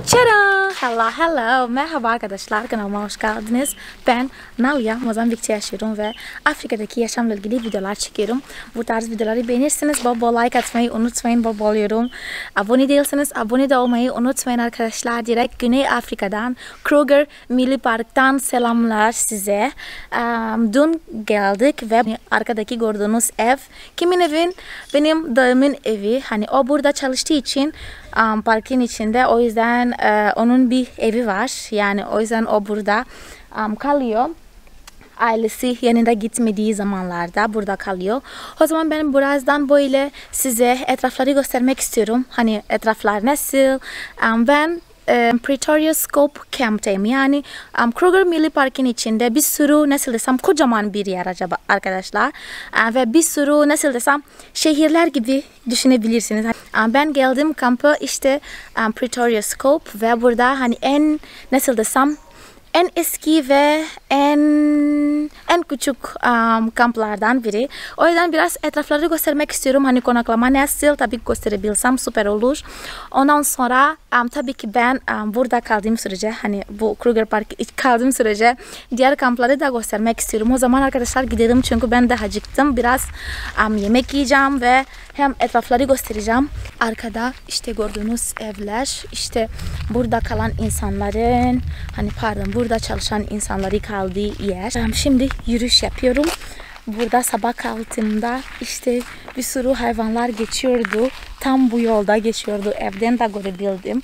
Hello. Merhaba arkadaşlar, kanalıma hoş geldiniz. Ben Nalia, Mozambik'te yaşıyorum ve Afrika'daki yaşamla ilgili videolar çekiyorum. Bu tarz videoları beğenirseniz bol bol like atmayı unutmayın, bol bol yorum. Abone değilseniz abone de olmayı unutmayın arkadaşlar. Direkt Güney Afrika'dan, Kruger Milli Park'tan selamlar size. Dün geldik ve arkadaki gördüğünüz ev kimin evin? Benim dayımın evi. Hani o burada çalıştığı için parkın içinde, o yüzden onun bir evi var. Yani o yüzden o burada kalıyor. Ailesi yanında gitmediği zamanlarda burada kalıyor. O zaman ben birazdan böyle size etrafları göstermek istiyorum. Hani etraflar nasıl? Ben Pretoria Scope Camp'teyim. Yani Kruger Milli Park'ın içinde bir sürü, nasıl desem, kocaman bir yer acaba arkadaşlar. Ve bir sürü, nasıl desem, şehirler gibi düşünebilirsiniz. Ben geldim kampı işte Pretoria Scope ve burada hani en, nasıl desem, en eski ve en küçük kamplardan biri. O yüzden biraz etrafları göstermek istiyorum. Hani konaklama nasıl, tabii gösterebilsem süper olur. Ondan sonra tabii ki ben burada kaldığım sürece, hani bu Kruger Park kaldığım sürece diğer kampları da göstermek istiyorum. O zaman arkadaşlar gidelim, çünkü ben de acıktım. Biraz yemek yiyeceğim ve hem etrafları göstereceğim. Arkada işte gördüğünüz evler, işte burada kalan insanların, hani pardon, burada çalışan insanları kaldığı yer. Şimdi yürüyüş yapıyorum. Burada sabah kalktığımda işte bir sürü hayvanlar geçiyordu. Tam bu yolda geçiyordu. Evden de görebildim.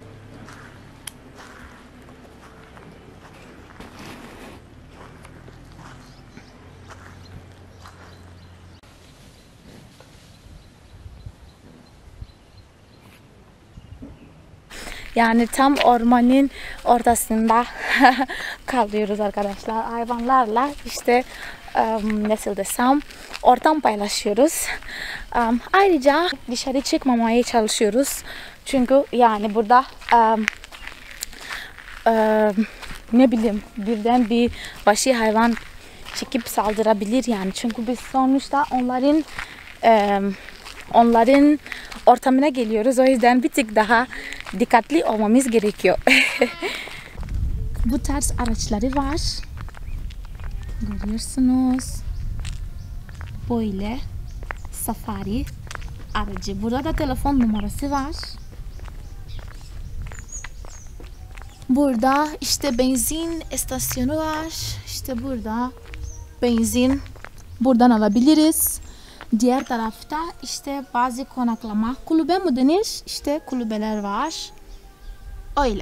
Yani tam ormanın ortasında kalıyoruz arkadaşlar. Hayvanlarla işte nasıl desem, ortam paylaşıyoruz. Ayrıca dışarı çıkmamaya çalışıyoruz. Çünkü yani burada ne bileyim, birden bir vahşi hayvan çıkıp saldırabilir yani. Çünkü biz sonuçta onların ortamına geliyoruz. O yüzden bir tık daha dikkatli olmamız gerekiyor. Bu tarz araçları var. Görüyorsunuz. Böyle safari aracı. Burada da telefon numarası var. Burada işte benzin istasyonu var. İşte burada benzin buradan alabiliriz. Diğer tarafta işte bazı konaklama, kulübe mi denir? İşte kulübeler var. Öyle.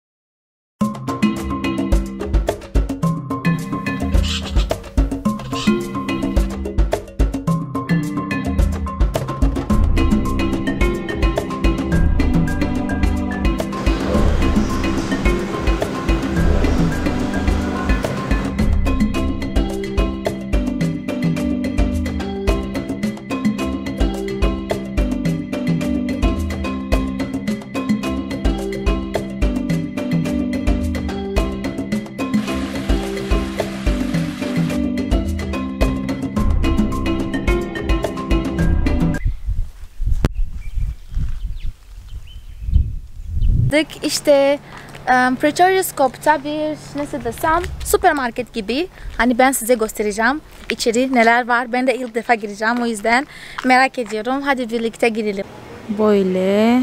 İşte Pretoria Scope'ta bir, nasıl desem, süpermarket gibi. Hani ben size göstereceğim içeri neler var. Ben de ilk defa gireceğim, o yüzden merak ediyorum. Hadi birlikte girelim. Böyle.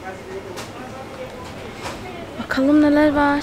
Bakalım neler var.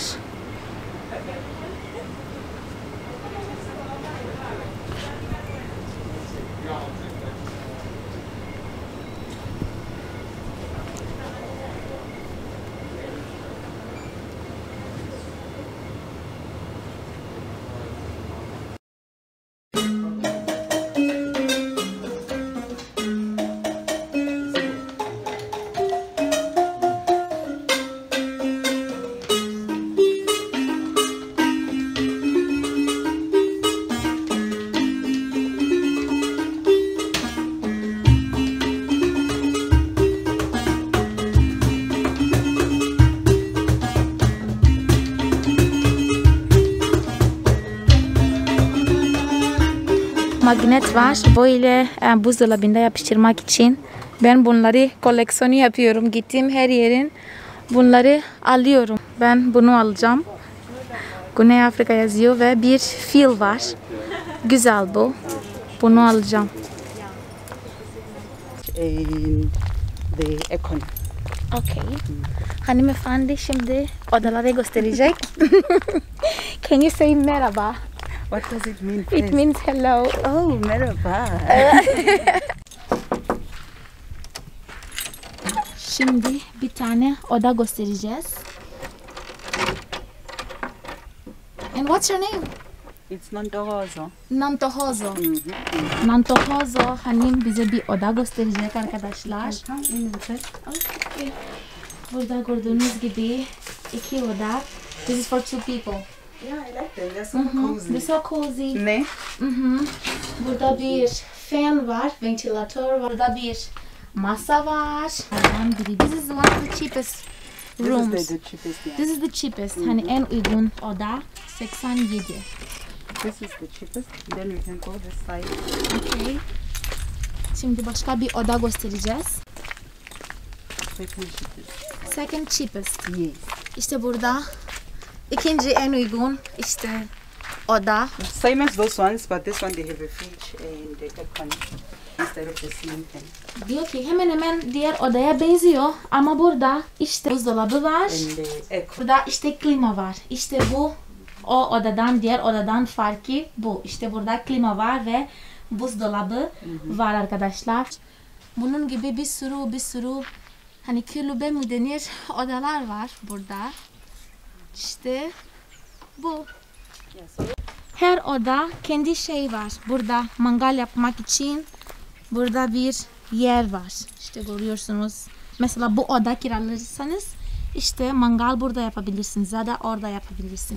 Magnet var. Böyle buzdolabında yapıştırmak için. Ben bunları koleksiyonu yapıyorum. Gittiğim her yerin bunları alıyorum. Ben bunu alacağım. Güney Afrika yazıyor ve bir fil var. Güzel bu. Bunu alacağım. In the econ. Okay. Hanımefendi şimdi odaları gösterecek. Can you say merhaba? What does it mean? It means hello. Oh, merhaba. Şimdi bir tane oda göstereceğiz. And what's your name? It's Nontohozo. Nantohozo. Nantohozo hanım bize bir oda gösterecek arkadaşlar. Come in and check. Okay. Burada gördüğünüz gibi iki oda. This is for two people. Yeah, I like them. They're so cozy. They're so cozy. Ne? Burada bir fan var, ventilatör var. Burada bir masa var. This is one of the cheapest rooms. This is the cheapest, yeah. This is the cheapest. Hani en uygun oda 87. This is the cheapest. Then we can go this side. Okay. Şimdi başka bir oda göstereceğiz. Second cheapest. Second cheapest. Yes. İşte burada ikinci en uygun işte oda. Same as those ones, but this one they have a fridge and the aircon instead of the ceiling fan. Diyor ki hemen hemen diğer odaya benziyor ama burada işte buzdolabı var. And the aircon. Burada işte klima var. İşte bu o odadan diğer odadan farkı bu. İşte burada klima var ve buzdolabı var arkadaşlar. Bunun gibi bir sürü hani kulübe mi denir odalar var burada. İşte bu. Her oda kendi şey var. Burada mangal yapmak için burada bir yer var. İşte görüyorsunuz. Mesela bu oda kiralarsanız işte mangal burada yapabilirsiniz ya da orada yapabilirsiniz.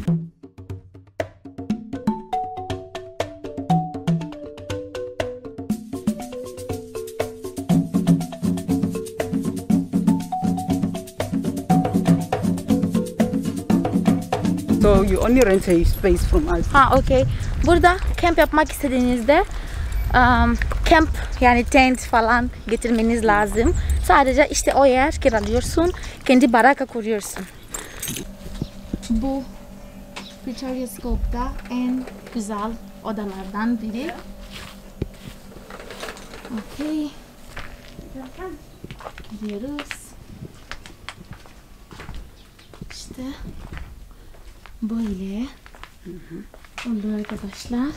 So you only rent a space from us. Ha okey. Burada kamp yapmak istediğinizde kamp yani tent falan getirmeniz lazım. Sadece işte o yer kiralıyorsun. Kendi baraka kuruyorsun. Bu Victoria Scope'da en güzel odalardan biri. Okey. Gidiyoruz. İşte böyle olur arkadaşlar.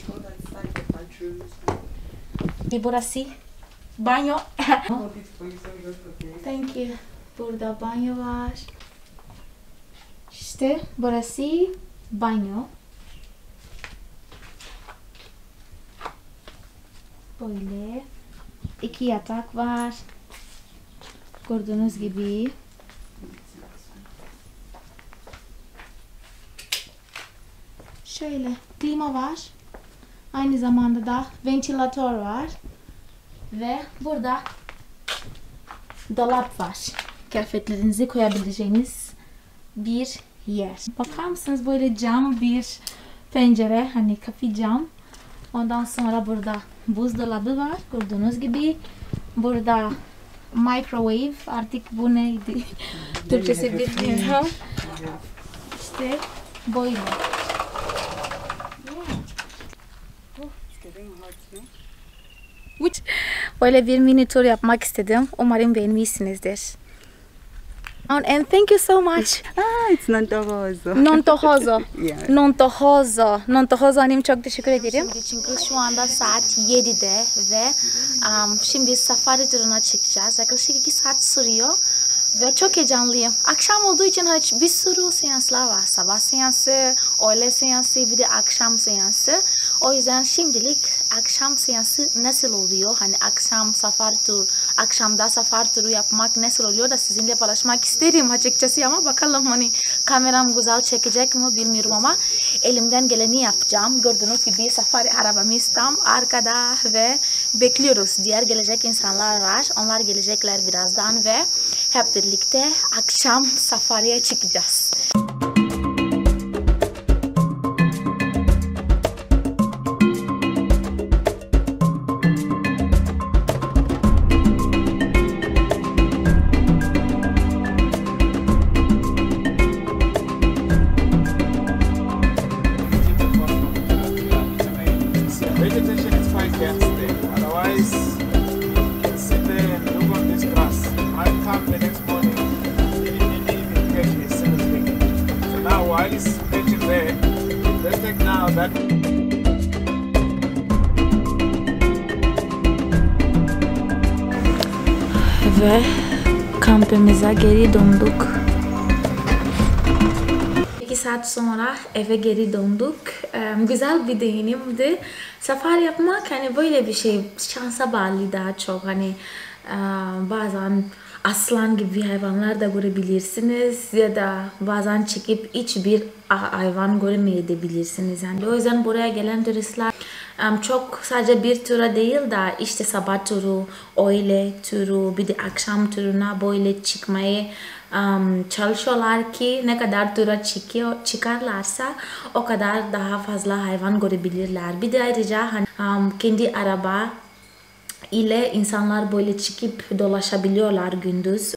Burası banyo. Thank you. Burada banyo var. İşte burası banyo. Böyle iki yatak var. Gördüğünüz gibi. Şöyle klima var. Aynı zamanda da ventilatör var. Ve burada dolap var. Kıyafetlerinizi koyabileceğiniz bir yer. Bakar mısınız böyle cam bir pencere hani kapı cam. Ondan sonra burada buzdolabı var. Gördüğünüz gibi burada microwave artık bu neydi? Türkçesi bilmiyorum. İşte böyle. Böyle bir mini tur yapmak istedim. Umarım beğenmişsinizdir. And thank you so much. It's Nontohozo. Nontohozo. Yeah. Nontohozo. Nontohozo hanım çok teşekkür ederim. Çünkü şu anda saat 7'de ve şimdi safari turuna çıkacağız. Yaklaşık 2 saat sürüyor. Ve çok heyecanlıyım. Akşam olduğu için bir sürü seanslar var. Sabah seansı, öğle seansı, bir de akşam seansı. O yüzden şimdilik akşam seansı nasıl oluyor? Hani akşamda safari turu yapmak nasıl oluyor da sizinle paylaşmak isterim açıkçası ama bakalım hani kameram güzel çekecek mi bilmiyorum ama elimden geleni yapacağım. Gördüğünüz gibi safari arabamız tam arkada ve bekliyoruz. Diğer gelecek insanlar var. Onlar gelecekler birazdan ve hep birlikte akşam safariye çıkacağız. Ve kampımıza geri döndük. 2 saat sonra eve geri döndük. Güzel bir deneyimdi. Sefer yapmak hani böyle bir şey şansa bağlı daha çok. Hani bazen aslan gibi hayvanlar da görebilirsiniz ya da bazen çıkıp hiçbir hayvan göremeyebilirsiniz. Yani o yüzden buraya gelen turistler çok sadece bir tura değil de işte sabah turu, öğle turu, bir de akşam turuna böyle çıkmayı çalışıyorlar ki ne kadar tura çıkarlarsa o kadar daha fazla hayvan görebilirler. Bir de ayrıca kendi araba ile insanlar böyle çıkıp dolaşabiliyorlar gündüz.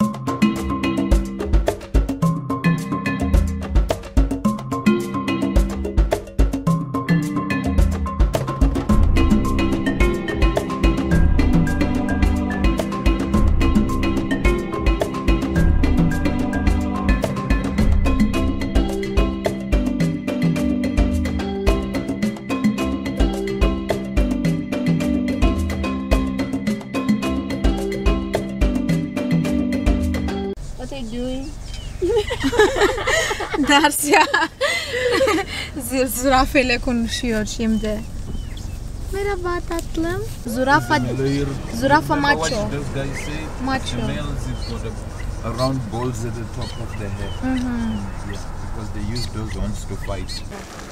Narsia zürafayla konuşuyor şimdi. Merhaba tatlım. Zürafa macho. Those guys say Macho. the males have got a round balls at the top of their head. Yeah, because they use those ones to fight.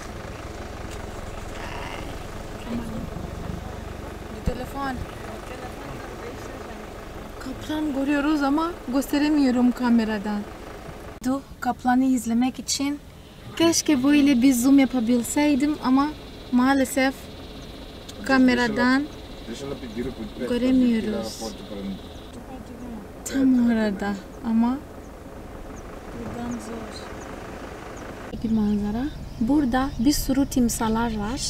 Telefon. Kaplan görüyoruz ama gösteremiyorum kameradan. Kaplanı izlemek için keşke böyle bir zoom yapabilseydim ama maalesef kameradan göremiyoruz. Tam orada ama buradan zor. Bir manzara. Burada bir sürü timsahlar var.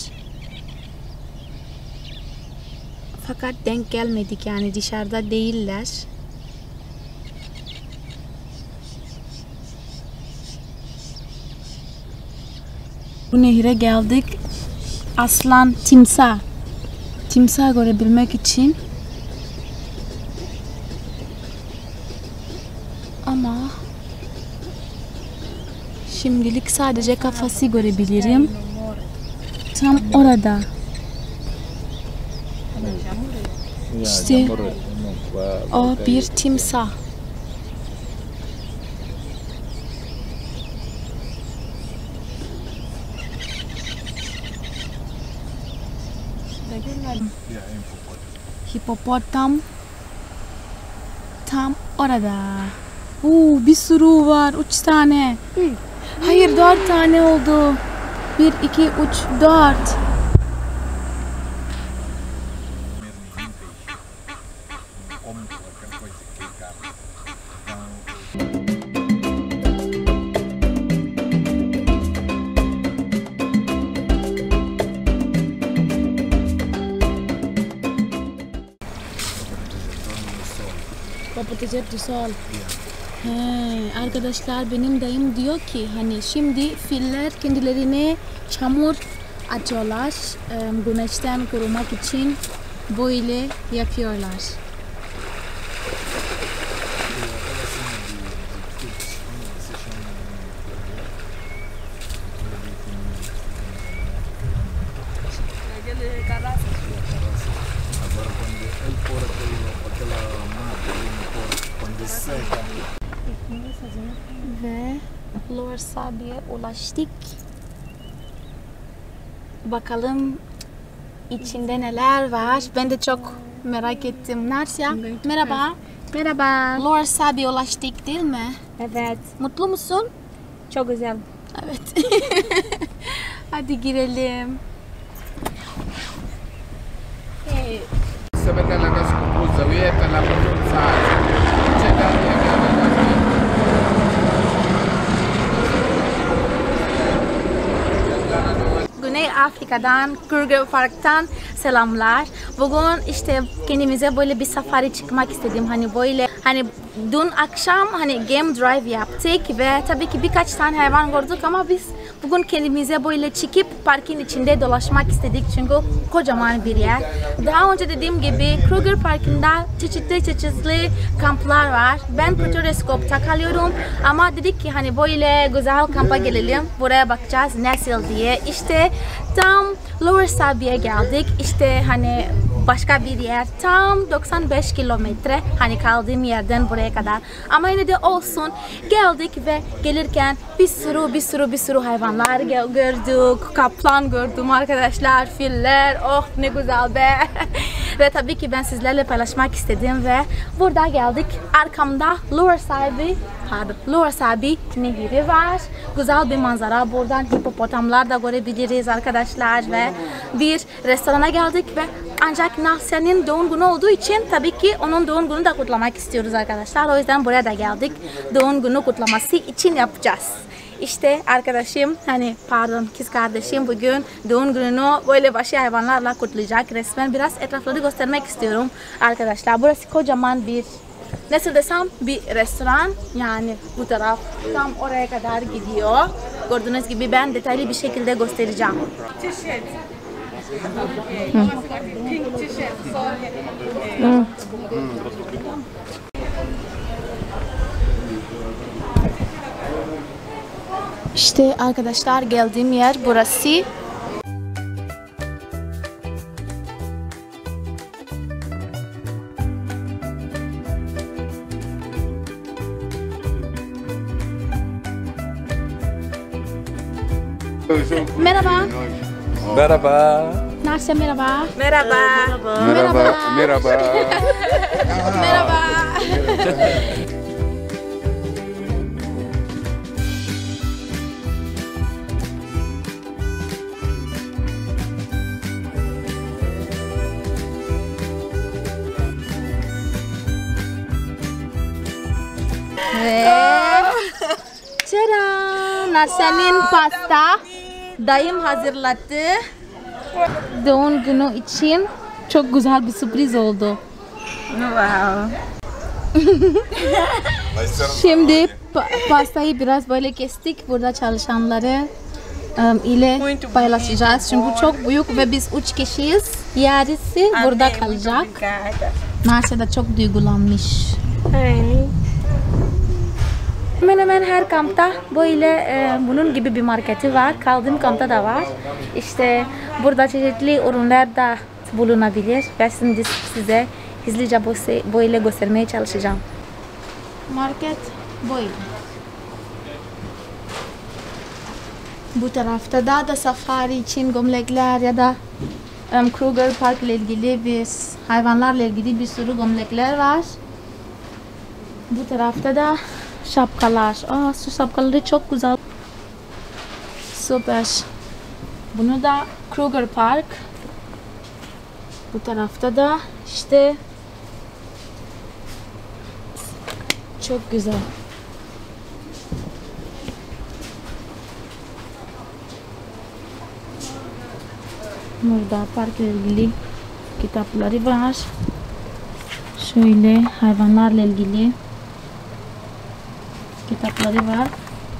Fakat denk gelmedik yani dışarıda değiller. Bu nehre geldik. Aslan, timsah. Timsah görebilmek için. Ama şimdilik sadece kafası görebilirim. Tam orada. İşte o bir timsah. Hipopotam tam orada. Bir sürü var. 3 tane. Hayır 4 tane oldu. 1, 2, 3, 4. Kapatacak sol. Arkadaşlar benim dayım diyor ki hani şimdi filler kendilerine çamur atıyorlar. Güneşten korumak için böyle yapıyorlar. Ve Lower Sabia'ya ulaştık. Bakalım içinde neler var. Ben de çok merak ettim. Narsia, merhaba. Merhaba. Lower Sabia'ya ulaştık değil mi? Evet. Mutlu musun? Çok güzel. Evet. Hadi girelim. Güney Afrika'dan, Kruger Park'tan selamlar. Bugün işte kendimize böyle bir safari çıkmak istedim. Hani böyle dün akşam game drive yaptık ve tabii ki birkaç tane hayvan gördük ama biz bugün kendimize böyle çıkıp parkın içinde dolaşmak istedik çünkü kocaman bir yer. Daha önce dediğim gibi Kruger Parkı'nda çeşitli kamplar var. Ben Futuroscope'ta kalıyorum ama dedik ki hani böyle güzel kampa gelelim, buraya bakacağız nasıl diye. İşte tam Lower Sabia'ya geldik. İşte hani başka bir yer, tam 95 kilometre hani kaldığım yerden buraya kadar. Ama yine de olsun, geldik ve gelirken bir sürü hayvanlar gördük. Kaplan gördüm arkadaşlar, filler, oh ne güzel be. Ve tabii ki ben sizlerle paylaşmak istedim ve burada geldik. Arkamda Lower Sabia Nehri var. Güzel bir manzara. Buradan hipopotamlar da görebiliriz arkadaşlar ve bir restorana geldik ve ancak Nasya'nın doğum günü olduğu için tabii ki onun doğum gününü de kutlamak istiyoruz arkadaşlar. O yüzden buraya da geldik. Doğum günü kutlaması için yapacağız. İşte arkadaşım, kız kardeşim bugün doğum gününü böyle vahşi hayvanlarla kutlayacak. Resmen biraz etrafları göstermek istiyorum arkadaşlar. Burası kocaman bir, nasıl desem, bir restoran. Yani bu taraf tam oraya kadar gidiyor. Gördüğünüz gibi ben detaylı bir şekilde göstereceğim. İşte arkadaşlar geldiğim yer burası. Merhaba. Merhaba. Nasya merhaba. Merhaba. Merhaba. Merhaba. Merhaba. Ve Çera, Nasya'nın pasta dayım hazırlattı. Doğum günü için çok güzel bir sürpriz oldu. Wow. Şimdi pastayı biraz böyle kestik. Burada çalışanları ile paylaşacağız. Çünkü çok büyük ve biz 3 kişiyiz. Yarısı burada kalacak. Nasya da çok duygulanmış. Hemen her kampta böyle bunun gibi bir marketi var. Kaldığım kampta da var. İşte burada çeşitli ürünler de bulunabilir. Ben şimdi size hızlıca böyle göstermeye çalışacağım. Market böyle. Bu tarafta da safari için gömlekler ya da Kruger Park ile ilgili hayvanlarla ilgili bir sürü gömlekler var. Bu tarafta da şapkalar. Şu şapkaları çok güzel. Süper. Bunu da Kruger Park. Bu tarafta da işte çok güzel. Burada park ile ilgili kitapları var. Şöyle hayvanlarla ilgili kitapları var.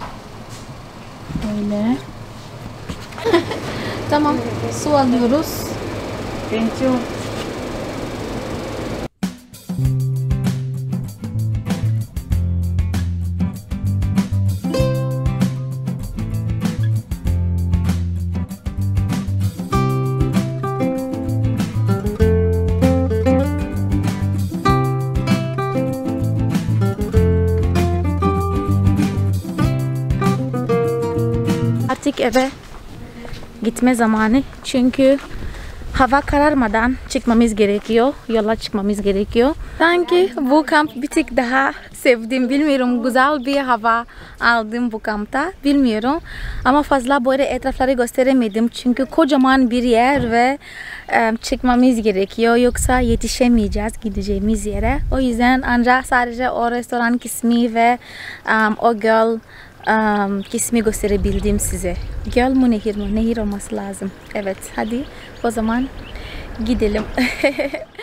Böyle. Tamam. Su alıyoruz. Thank you. Artık eve gitme zamanı. Çünkü hava kararmadan çıkmamız gerekiyor. Yola çıkmamız gerekiyor. Sanki bu kamp bir tık daha sevdim. Bilmiyorum, güzel bir hava aldım bu kampta. Bilmiyorum. Ama fazla böyle etrafları gösteremedim. Çünkü kocaman bir yer ve çıkmamız gerekiyor. Yoksa yetişemeyeceğiz gideceğimiz yere. O yüzden ancak sadece o restoran kısmı ve o göl kısmı gösterebildim size. Göl mü nehir mi? Nehir olması lazım. Evet, hadi o zaman gidelim.